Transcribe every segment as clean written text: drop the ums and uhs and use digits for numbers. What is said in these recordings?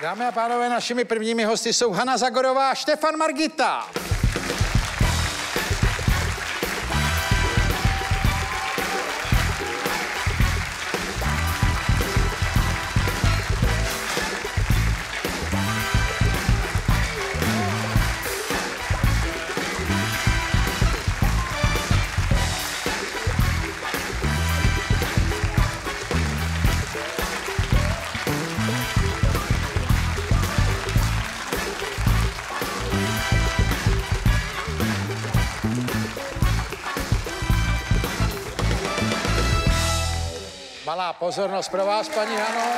Dámy a pánové, našimi prvními hosty jsou Hana Zagorová a Štefan Margita. Malá pozornost pro vás, paní Hano.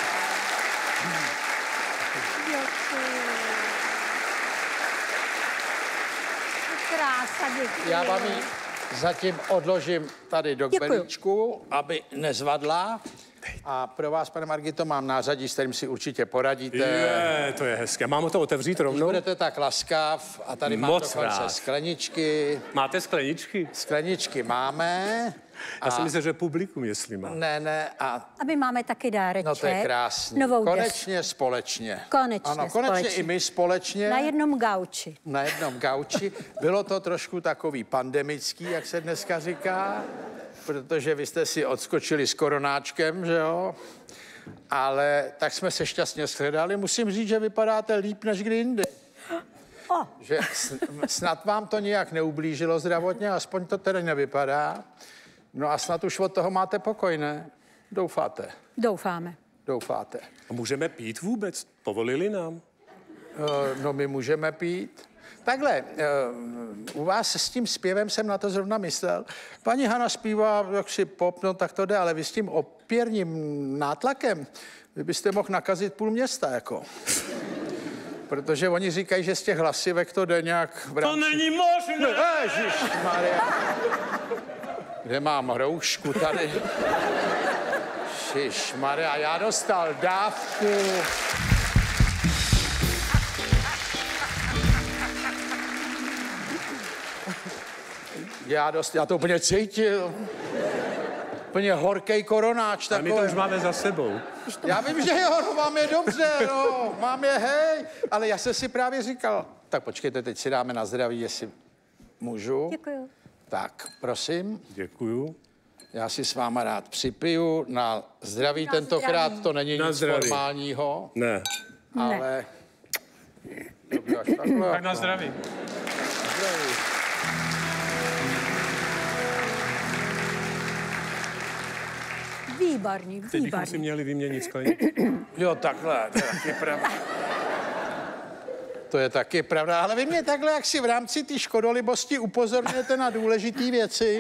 Krása, děkuji. Já vám ji zatím odložím tady do kbelíčku, aby nezvadla. A pro vás, pane Margito, mám nářadí, s kterým si určitě poradíte. To je hezké. Mám to otevřít rovnou? Budete tak laskav a tady mám dokonce skleničky. Máte skleničky? Skleničky máme. Já jsem myslel, že publikum, jestli má. Ne. A my máme taky dáreček. No to je krásný. Novou konečně společně. Konečně konečně i my společně. Na jednom gauči. Na jednom gauči. Bylo to trošku takový pandemický, jak se dneska říká, protože vy jste si odskočili s koronáčkem, že jo? Ale tak jsme se šťastně shledali. Musím říct, že vypadáte líp než kdy jindy. Že snad vám to nijak neublížilo zdravotně, aspoň to tedy nevypadá. No a snad už od toho máte pokoj, ne? Doufáte? Doufáme. Doufáte. A můžeme pít vůbec? Povolili nám? No my můžeme pít. Takhle, u vás s tím zpěvem jsem na to zrovna myslel. Paní Hana zpívá jaksi pop, no tak to jde, ale vy s tím opěrným nátlakem, vy byste mohl nakazit půl města, jako. Protože oni říkají, že z těch hlasivek to jde nějak v rámci... To není možné! Ježišmarja. Kde mám roušku tady? Ježišmarja, já dostal dávku. Já to úplně cítil. Úplně horkej koronáč takový. A my to už máme za sebou. Já vím, že jo, no, mám je dobře, no, mám je hej. Ale já jsem si právě říkal, tak počkejte, teď si dáme na zdraví, jestli můžu. Děkuju. Tak, prosím. Děkuju. Já si s váma rád připiju na zdraví tentokrát, zdraví. to není Na nic zdraví. formálního. Ne. Ale... Dobrý, až takhle. Tak na zdraví. Zdraví. Výborný, Teď bychom si výborný. měli vyměnit skleničky. Jo, takhle, to je taky pravda. To je taky pravda, ale vy mě takhle, jak si v rámci té škodolibosti upozorňujete na důležité věci.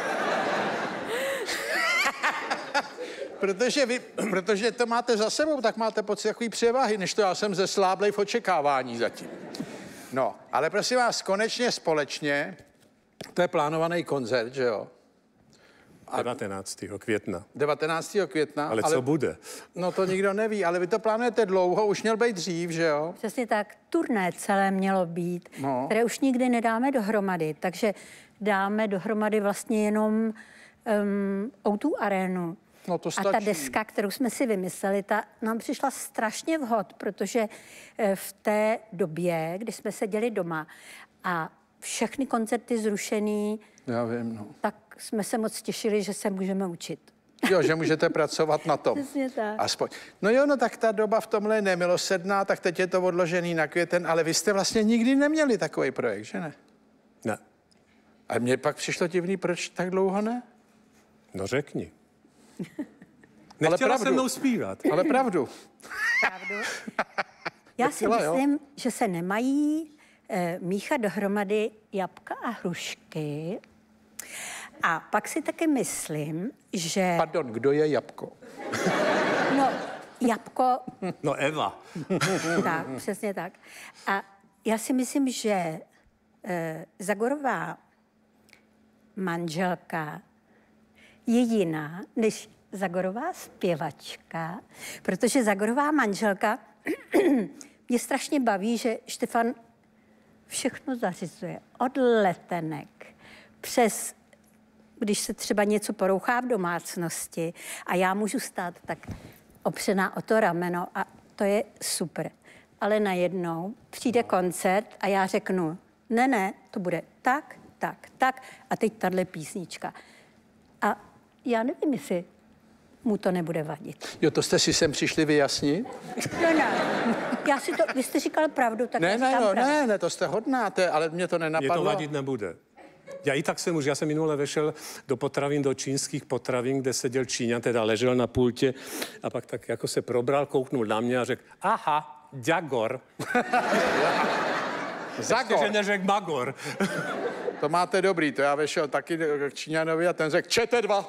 Protože to máte za sebou, tak máte pocit takový převahy, než to já jsem zesláblej v očekávání zatím. No, ale prosím vás, konečně společně, to je plánovaný koncert, že jo? 19. května. 19. května. Ale co bude? No to nikdo neví, ale vy to plánujete dlouho, už měl být dřív, že jo? Přesně tak, turné celé mělo být, No. které už nikdy nedáme dohromady, takže dáme dohromady vlastně jenom O2 arénu. No to A ta stačí. deska, kterou jsme si vymysleli, ta nám přišla strašně vhod, protože v té době, kdy jsme seděli doma a všechny koncerty zrušený, Já vím, no. tak jsme se moc těšili, že se můžeme učit. Jo, že můžete pracovat na tom. Přesně tak. Aspoň. No jo, no tak ta doba v tomhle je nemilosrdná, tak teď je to odložený na květen, ale vy jste vlastně nikdy neměli takový projekt, že ne? Ne. A mně pak přišlo divný, proč tak dlouho ne? No řekni. Nechtěla se mnou zpívat. Ale pravdu. Pravdu? Já si Nechtěla, jo. myslím, že se nemají míchat dohromady jabka a hrušky. A pak si taky myslím, že... Pardon, kdo je jabko? No, jabko... No Eva. Tak, přesně tak. A já si myslím, že Zagorová manželka je jiná než Zagorová zpěvačka, protože Zagorová manželka mě strašně baví, že Štefan všechno zařizuje. Od letenek přes, když se třeba něco porouchá v domácnosti a já můžu stát tak opřená o to rameno a to je super. Ale najednou přijde koncert a já řeknu, ne, to bude tak a teď tahle písnička. A já nevím, jestli mu to nebude vadit. Jo, to jste si sem přišli vyjasnit? Ne. Vy jste říkal pravdu, tak Ne, to jste hodná, ale mě to nenapadlo. Mě to vadit nebude. Já jsem minule vešel do potravin, do čínských potravin, kde seděl Číňan, teda ležel na pultě a pak tak jako se probral, kouknul na mě a řekl, aha, Jagor. Zagor. Že neřekl Magor. To máte dobrý, to já vešel taky k Číňanovi a ten řekl, ČT2.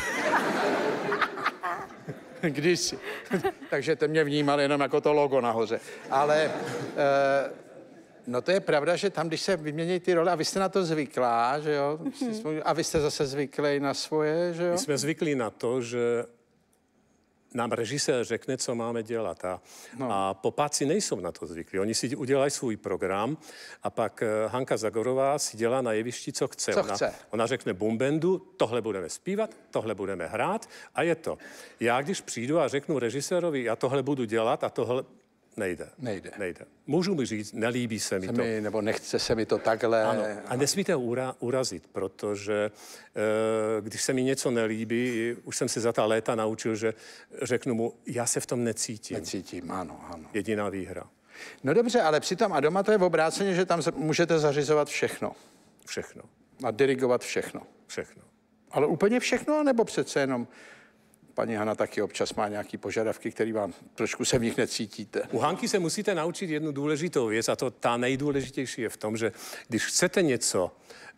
Kdysi. Takže ten mě vnímal jenom jako to logo nahoře. Ale no to je pravda, že tam, když se vymění ty role, a vy jste na to zvyklá, že jo? A vy jste zase zvyklý na svoje, že jo? My jsme zvyklí na to, že nám režisér řekne, co máme dělat. A popáci nejsou na to zvyklí. Oni si udělají svůj program a pak Hanka Zagorová si dělá na jevišti, co chce. Ona řekne bumbendu, tohle budeme zpívat, tohle budeme hrát a je to. Já když přijdu a řeknu režisérovi, já tohle budu dělat a tohle... Nejde. Můžu mi říct, nelíbí se mi to. Nebo nechce se mi to takhle. Ano. A nesmíte urazit, protože když se mi něco nelíbí, už jsem se za ta léta naučil, že řeknu mu, já se v tom necítím. Necítím, ano. Jediná výhra. No dobře, ale přitom a doma to je v obráceně, že tam můžete zařizovat všechno. Všechno. A dirigovat všechno. Všechno. Ale úplně všechno, nebo přece jenom... Paní Hana taky občas má nějaký požadavky, který vám trošku se v nich necítíte. U Hanky se musíte naučit jednu důležitou věc a to ta nejdůležitější je v tom, že když chcete něco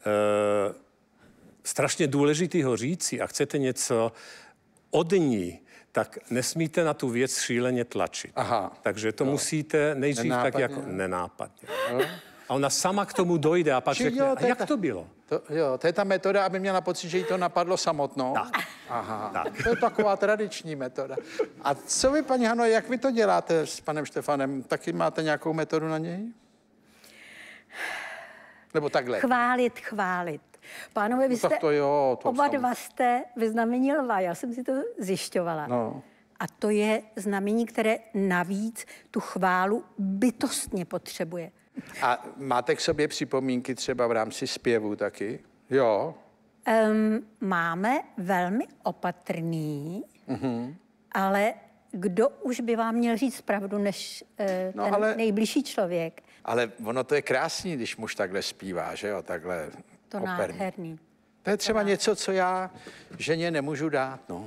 strašně důležitého říci a chcete něco od ní, tak nesmíte na tu věc šíleně tlačit. Aha. Takže to musíte nejdřív tak jako nenápadně. A ona sama k tomu dojde a pak řekne, a jak to bylo? To je ta metoda, aby měla pocit, že jí to napadlo samotnou. Tak. Aha, tak. To je taková tradiční metoda. A co vy, paní Hano, jak vy to děláte s panem Štefanem? Taky máte nějakou metodu na něj? Nebo takhle? Chválit. Pánové, vy jste, oba dva jste ve znamení lva, já jsem si to zjišťovala. No. A to je znamení, které navíc tu chválu bytostně potřebuje. A máte k sobě připomínky třeba v rámci zpěvu taky? Jo. Máme velmi opatrný, ale kdo už by vám měl říct pravdu, než nejbližší člověk? Ale ono to je krásný, když muž takhle zpívá, že jo, takhle to operný. Nádherný. To je třeba něco, co já ženě nemůžu dát, no.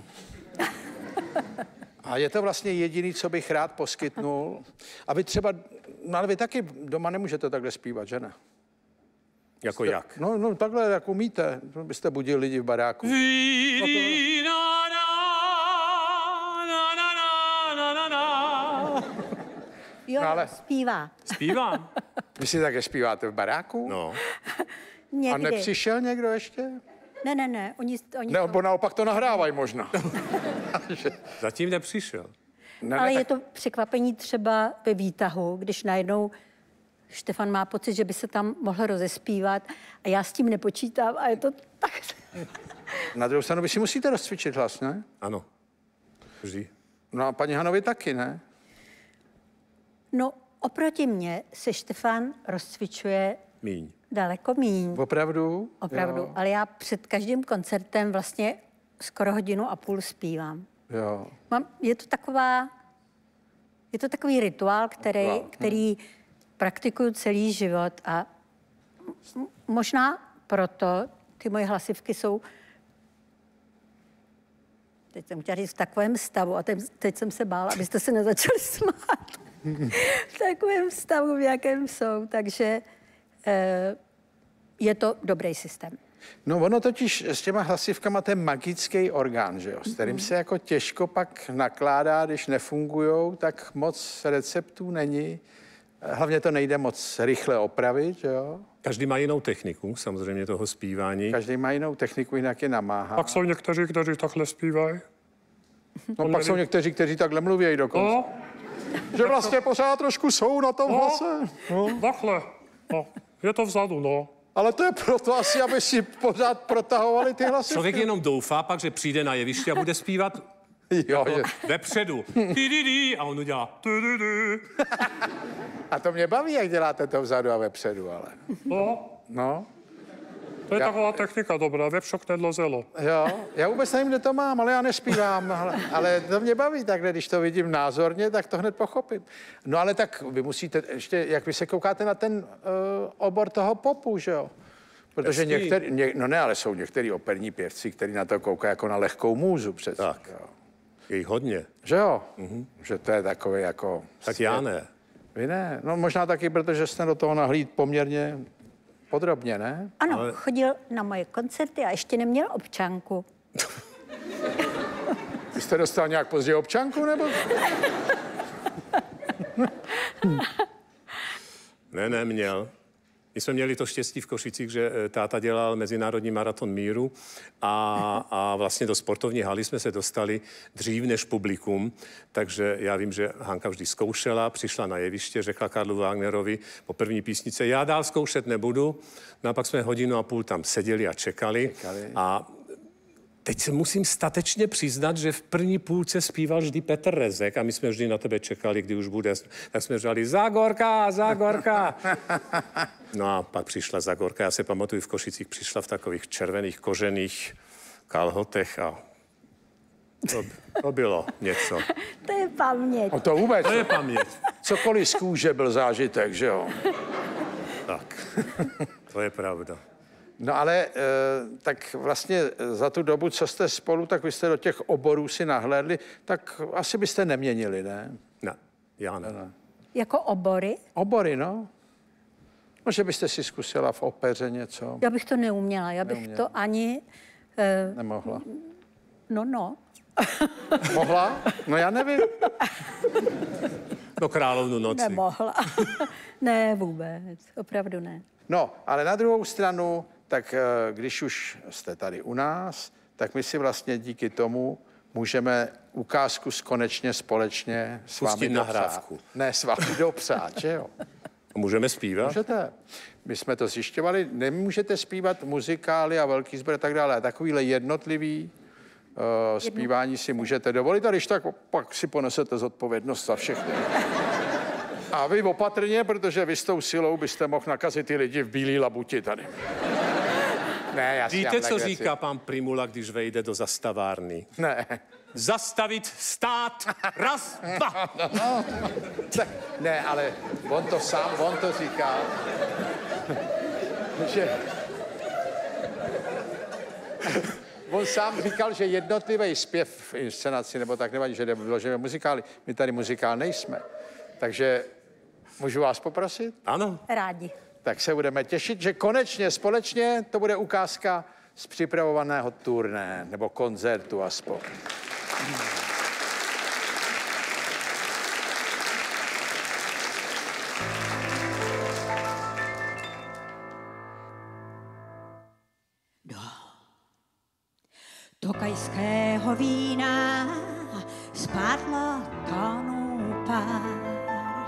A je to vlastně jediný, co bych rád poskytnul. A vy třeba, no ale vy taky doma nemůžete takhle zpívat, že ne? Jako jak? No takhle, jak umíte. Byste budili lidi v baráku. Jo, ale... zpívá. Zpívám. Vy si také zpíváte v baráku? No. A nepřišel někdo ještě? Ne. Oni Nebo naopak to nahrávají možná. Zatím nepřišel. Ale je to překvapení třeba ve výtahu, když najednou Štefan má pocit, že by se tam mohl rozespívat a já s tím nepočítám a je to tak... Na druhou stranu vy si musíte rozcvičit hlas, ne? Ano. Vždy. No a paní Hanovi taky, ne? No, oproti mně se Štefan rozcvičuje míň. Daleko míň. Opravdu? Opravdu, Jo. ale já před každým koncertem vlastně skoro 1,5 hodiny zpívám. Jo. Je to takový rituál, který praktikuju celý život a možná proto ty moje hlasivky jsou, teď jsem chtěla říct, v takovém stavu a teď jsem se bála, abyste se nezačali smát. V takovém stavu, v jakém jsou, takže je to dobrý systém. No ono totiž s těma hlasivkama to je magický orgán, že jo? S kterým se jako těžko pak nakládá, když nefungujou, tak moc receptů není. Hlavně to nejde moc rychle opravit, že jo? Každý má jinou techniku, samozřejmě toho zpívání. Každý má jinou techniku, jinak je namáhá. Pak jsou někteří, kteří takhle zpívají. No pak jsou někteří, kteří takhle mluví dokonce. No, Že vlastně pořád trošku jsou na tom hlase. takhle. No, je to vzadu, no. Ale to je proto asi, aby si pořád protahovali ty hlasivky. Člověk jenom doufá pak, že přijde na jeviště a bude zpívat Jo, že... Vepředu. A on udělá. A to mě baví, jak děláte to vzadu a vepředu, ale. No. To je taková technika dobrá, vepřok nedlozelo. Jo, já vůbec nevím, kde to mám, ale já nespívám. Ale to mě baví takhle, když to vidím názorně, tak to hned pochopím. No ale tak vy musíte ještě, jak vy se koukáte na ten obor toho popu, že jo? Protože ale jsou některý operní pěvci, kteří na to koukají jako na lehkou můzu přece. Tak, je jich hodně. Že jo? Že to je takový jako... Tak já ne. Vy ne? No možná taky, protože jste do toho nahlíd poměrně podrobně, ne? Ano, chodil na moje koncerty a ještě neměl občanku. Vy jste dostal nějak později občanku, nebo? Ne, neměl. My jsme měli to štěstí v Košicích, že táta dělal Mezinárodní maraton míru a vlastně do sportovní haly jsme se dostali dřív než publikum, takže já vím, že Hanka vždy zkoušela, přišla na jeviště, řekla Karlu Wagnerovi po první písnice, já dál zkoušet nebudu, no a pak jsme 1,5 hodiny tam seděli a čekali. A teď se musím statečně přiznat, že v první půlce zpíval vždy Petr Rezek a my jsme vždy na tebe čekali, kdy už bude, tak jsme říkali Zágorka, Zágorka. No a pak přišla Zágorka, já se pamatuju, v Košicích přišla v takových červených kožených kalhotech a to bylo něco. To je paměť. O to vůbec. To je paměť. Cokoliv z kůže byl zážitek, že jo? Tak, to je pravda. No ale tak vlastně za tu dobu, co jste spolu, tak vy jste do těch oborů si nahlédli, tak asi byste neměnili, ne? Ne, já ne. Jako obory? Obory, no. No, že byste si zkusila v opeře něco. Já bych to neuměla, já bych to ani... Nemohla. No. Mohla? No já nevím. No Královnu noci. Nemohla. Ne, vůbec. Opravdu ne. No, ale na druhou stranu, tak když už jste tady u nás, tak my si vlastně díky tomu můžeme ukázku konečně společně s vámi pustit nahrávku. Ne, s vámi dopřát, že jo? Můžeme zpívat? Můžete. My jsme to zjišťovali. Nemůžete zpívat muzikály a velký sbor a tak dále. Takovýhle jednotlivý zpívání si můžete dovolit a když tak pak si ponesete zodpovědnost za všechny. A vy opatrně, protože vy s tou silou byste mohl nakazit ty lidi v bílý labuti tady. Ne, já víte, co říká pan Primula, když vejde do zastavárny? Ne. Zastavit, stát, raz, dva. No. Ne, ale on to říká. Že... On sám říkal, že jednotlivý zpěv v inscenaci, nebo tak nevadí, že vyložíme muzikály. My tady muzikál nejsme. Takže můžu vás poprosit? Ano. Rádi. Tak se budeme těšit, že konečně společně to bude ukázka z připravovaného turné, nebo koncertu aspoň. Do kajského vína spadlo tonu pár.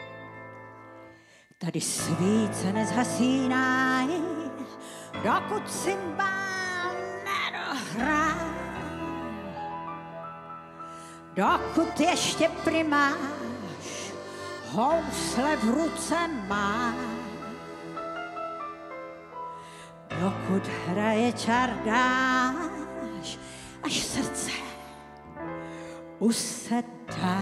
Tady svíce nezhasínají, dokud cymbál nedohrá. Dokud ještě primáš housle v ruce má. Dokud hraje čardáš, až srdce usedá.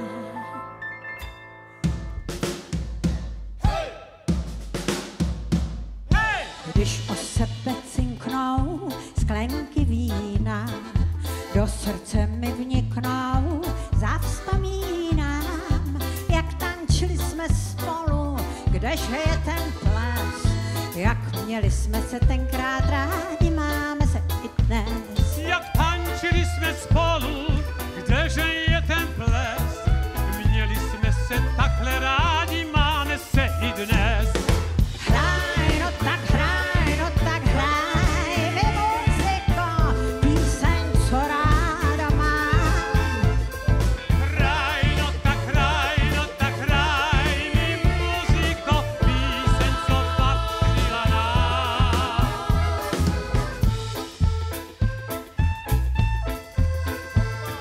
Když o sebe cinknou sklenky vína, do srdce mi vniknou, zavzpomínám, jak tančili jsme spolu, kdeže je ten ples, jak měli jsme se tenkrát rádi, máme se i dnes. Jak tančili jsme spolu, kdeže je ten ples, měli jsme se takhle rádi, máme se i dnes. Hraj, no tak hraj mi muziko, píseň, co ráda mám. Hraj, no tak hraj mi muziko, píseň, co patřila nám.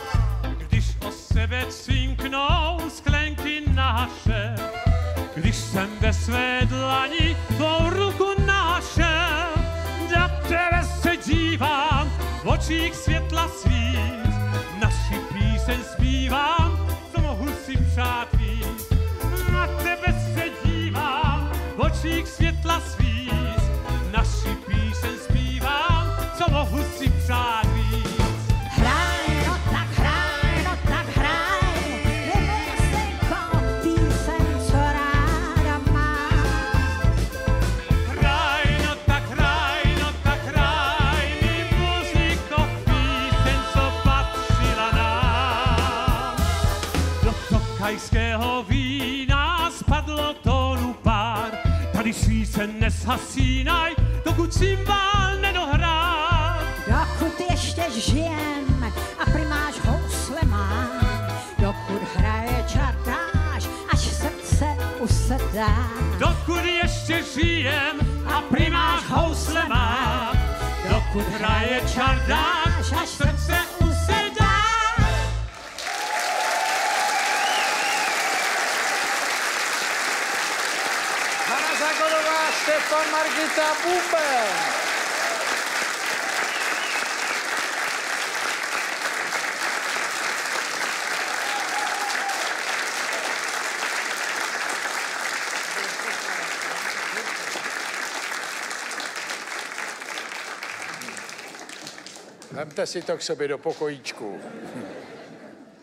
nášel. Když jsem ve své dlani tvou ruku našel, na tebe se dívám, v očích světla svít, naši píseň zpívám, co mohu si přát víc. Na tebe se dívám, v očích světla svít, naši píseň zpívám, co mohu si přát víc. Hraj, no tak hraj, no tak hraj, vymyslinko, píseň, co ráda mám. Hraj, no tak hraj, no tak hraj, mi muziko, píseň, co patřila nám. Do tokajského vína spadlo tónu pár, tady svíce neshasínaj, dokud cymbál nedohrál. Dokud ještě žijem a primáš housle mám, dokud hraje čardáš, až srdce usedá. Dokud ještě žijem a primáš housle mám, dokud hraje čardáš, až srdce usedá. Hana Zagorová, Štefan, Margita, buben. Vemte si to k sobě do pokojíčku.